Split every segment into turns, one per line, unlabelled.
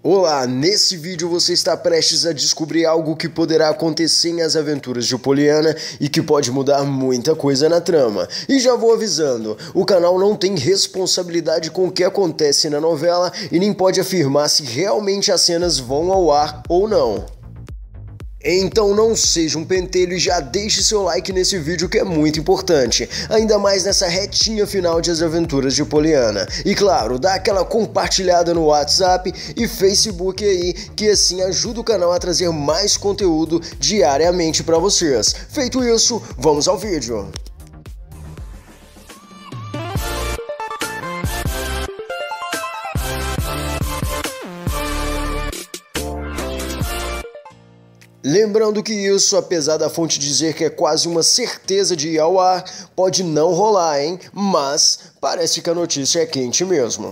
Olá, nesse vídeo você está prestes a descobrir algo que poderá acontecer em As Aventuras de Poliana e que pode mudar muita coisa na trama. E já vou avisando, o canal não tem responsabilidade com o que acontece na novela e nem pode afirmar se realmente as cenas vão ao ar ou não. Então não seja um pentelho e já deixe seu like nesse vídeo que é muito importante, ainda mais nessa retinha final de As Aventuras de Poliana. E claro, dá aquela compartilhada no WhatsApp e Facebook aí, que assim ajuda o canal a trazer mais conteúdo diariamente para vocês. Feito isso, vamos ao vídeo. Lembrando que isso, apesar da fonte dizer que é quase uma certeza de ir ao ar, pode não rolar, hein? Mas parece que a notícia é quente mesmo.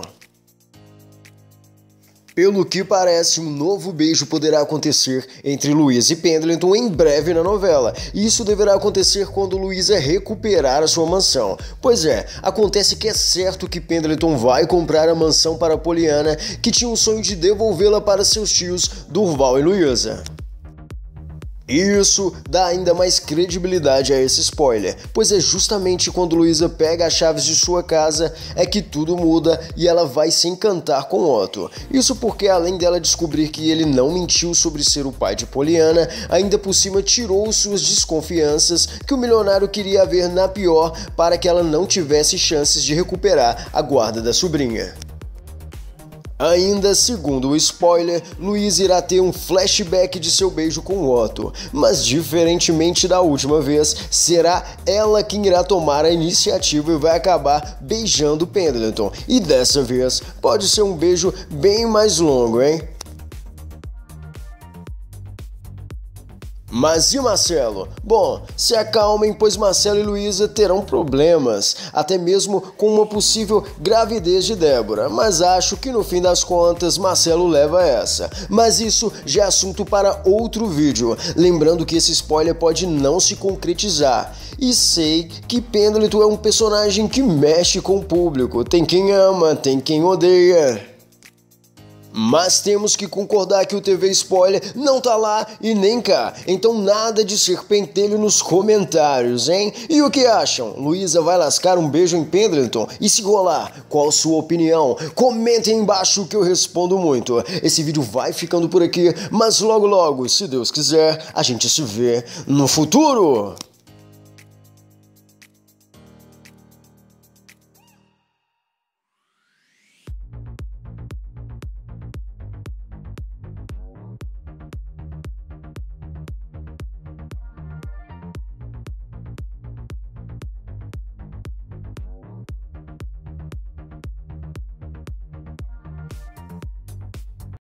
Pelo que parece, um novo beijo poderá acontecer entre Luísa e Pendleton em breve na novela. E isso deverá acontecer quando Luísa recuperar a sua mansão. Pois é, acontece que é certo que Pendleton vai comprar a mansão para Poliana, que tinha o sonho de devolvê-la para seus tios, Durval e Luísa. Isso dá ainda mais credibilidade a esse spoiler, pois é justamente quando Luísa pega as chaves de sua casa é que tudo muda e ela vai se encantar com Otto. Isso porque além dela descobrir que ele não mentiu sobre ser o pai de Poliana, ainda por cima tirou suas desconfianças que o milionário queria ver na pior para que ela não tivesse chances de recuperar a guarda da sobrinha. Ainda segundo o spoiler, Luísa irá ter um flashback de seu beijo com Otto, mas diferentemente da última vez, será ela quem irá tomar a iniciativa e vai acabar beijando Pendleton. E dessa vez pode ser um beijo bem mais longo, hein? Mas e Marcelo? Bom, se acalmem, pois Marcelo e Luísa terão problemas, até mesmo com uma possível gravidez de Débora, mas acho que no fim das contas Marcelo leva essa. Mas isso já é assunto para outro vídeo, lembrando que esse spoiler pode não se concretizar. E sei que Pendleton é um personagem que mexe com o público, tem quem ama, tem quem odeia. Mas temos que concordar que o TV Spoiler não tá lá e nem cá, então nada de ser pentelho nos comentários, hein? E o que acham? Luísa vai lascar um beijo em Pendleton? E se rolar, qual sua opinião? Comentem aí embaixo que eu respondo muito. Esse vídeo vai ficando por aqui, mas logo logo, se Deus quiser, a gente se vê no futuro!